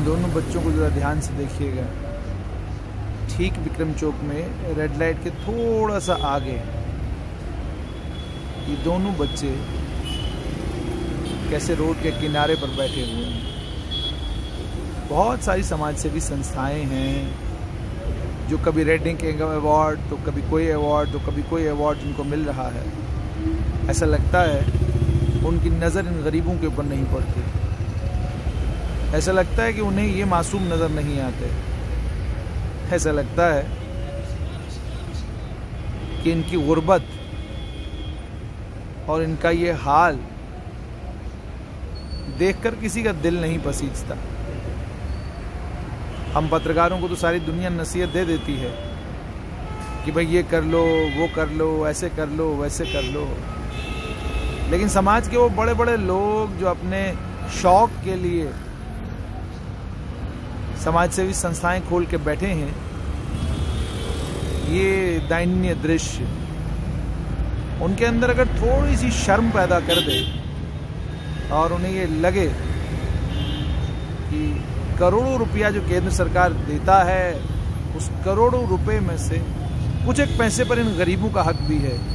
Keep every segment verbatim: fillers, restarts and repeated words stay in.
दोनों बच्चों को ज़रा ध्यान से देखिएगा। ठीक विक्रम चौक में रेड लाइट के थोड़ा सा आगे ये दोनों बच्चे कैसे रोड के किनारे पर बैठे हुए हैं। बहुत सारी समाज सेवी संस्थाएं हैं जो कभी रेटिंग के अवार्ड, तो कभी कोई अवार्ड, तो कभी कोई अवार्ड जिनको मिल रहा है। ऐसा लगता है उनकी नज़र इन गरीबों के ऊपर नहीं पड़ती। ऐसा लगता है कि उन्हें ये मासूम नज़र नहीं आते। ऐसा लगता है कि इनकी गुर्बत और इनका ये हाल देखकर किसी का दिल नहीं पसीजता। हम पत्रकारों को तो सारी दुनिया नसीहत दे देती है कि भाई ये कर लो, वो कर लो, ऐसे कर लो, वैसे कर लो, लेकिन समाज के वो बड़े बड़े लोग जो अपने शौक के लिए समाज सेवी संस्थाएं खोल के बैठे हैं, ये दयनीय दृश्य उनके अंदर अगर थोड़ी सी शर्म पैदा कर दे और उन्हें ये लगे कि करोड़ों रुपया जो केंद्र सरकार देता है उस करोड़ों रुपए में से कुछ एक पैसे पर इन गरीबों का हक भी है,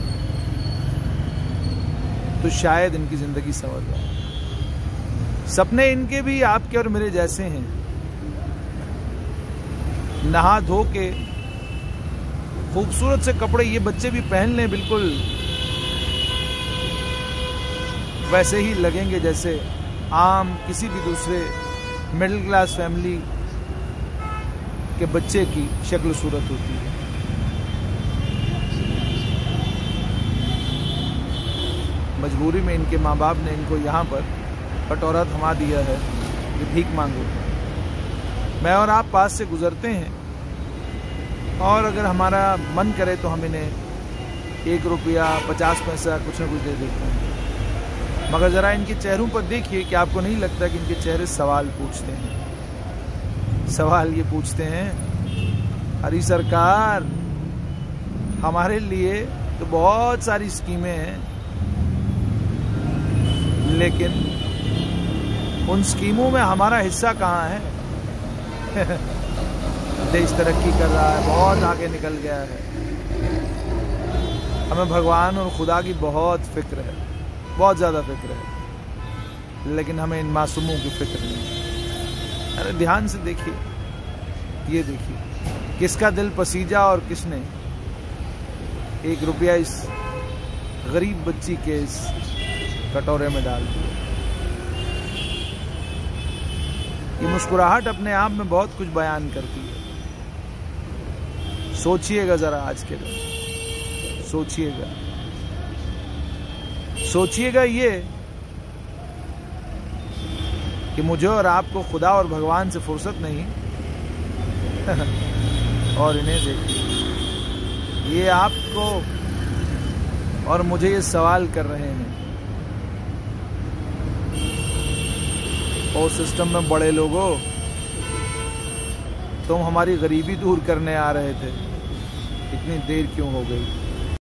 तो शायद इनकी जिंदगी संवर जाए। सपने इनके भी आपके और मेरे जैसे हैं। नहा धो के खूबसूरत से कपड़े ये बच्चे भी पहन लें, बिल्कुल वैसे ही लगेंगे जैसे आम किसी भी दूसरे मिडिल क्लास फैमिली के बच्चे की शक्ल सूरत होती है। मजबूरी में इनके माँ बाप ने इनको यहाँ पर कटोरा थमा दिया है कि भीख मांगो। मैं और आप पास से गुजरते हैं और अगर हमारा मन करे तो हम इन्हें एक रुपया पचास पैसा कुछ न कुछ दे देते हैं, मगर ज़रा इनके चेहरों पर देखिए कि आपको नहीं लगता कि इनके चेहरे सवाल पूछते हैं। सवाल ये पूछते हैं, अरे सरकार हमारे लिए तो बहुत सारी स्कीमें हैं, लेकिन उन स्कीमों में हमारा हिस्सा कहाँ है? देश तरक्की कर रहा है, बहुत आगे निकल गया है, हमें भगवान और खुदा की बहुत फिक्र है, बहुत ज़्यादा फिक्र है, लेकिन हमें इन मासूमों की फिक्र नहीं। अरे ध्यान से देखिए, ये देखिए किसका दिल पसीजा और किसने एक रुपया इस गरीब बच्ची के इस कटोरे में डाल दिया। ये मुस्कुराहट अपने आप में बहुत कुछ बयान करती है। सोचिएगा जरा, आज के दिन सोचिएगा, सोचिएगा ये कि मुझे और आपको खुदा और भगवान से फुर्सत नहीं और इन्हें देखिए, ये आपको और मुझे ये सवाल कर रहे हैं, और सिस्टम में बड़े लोगों, तुम हमारी गरीबी दूर करने आ रहे थे, इतनी देर क्यों हो गई?